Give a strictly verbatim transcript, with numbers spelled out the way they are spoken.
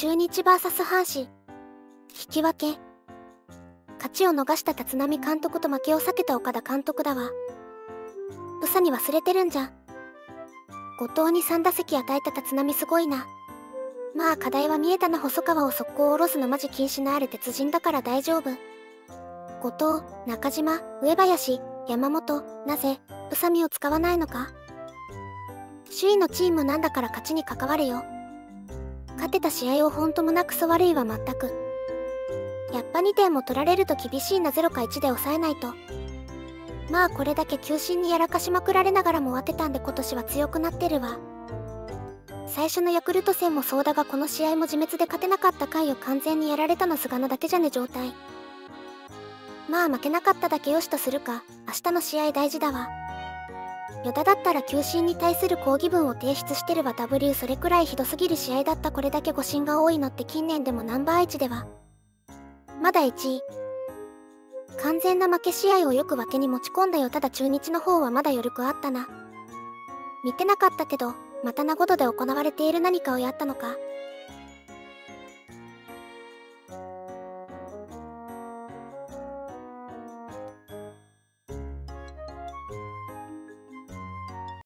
中日 ブイエス 阪神。引き分け。勝ちを逃した立浪監督と負けを避けた岡田監督だわ。宇佐に忘れてるんじゃん。後藤にさん打席与えた立浪すごいな。まあ課題は見えたな。細川を速攻下ろすのマジ禁止のある鉄人だから大丈夫。後藤、中島、上林、山本、なぜ、宇佐美を使わないのか。首位のチームなんだから勝ちに関われよ。勝てた試合をほんと胸くそ悪いわ全く。やっぱにてんも取られると厳しいな。ゼロかいちで抑えないと。まあこれだけ球審にやらかしまくられながらも当てたんで今年は強くなってるわ。最初のヤクルト戦もそうだがこの試合も自滅で勝てなかった回を完全にやられたの菅野だけじゃね状態。まあ負けなかっただけよしとするか。明日の試合大事だわ。与田だったら球審に対する抗議文を提出してるわ。 W それくらいひどすぎる試合だった。これだけ誤審が多いのって近年でもナンバーいちではまだいちい。完全な負け試合をよく分けに持ち込んだよ。ただ中日の方はまだ余力あったな。見てなかったけどまた名護度で行われている何かをやったのか。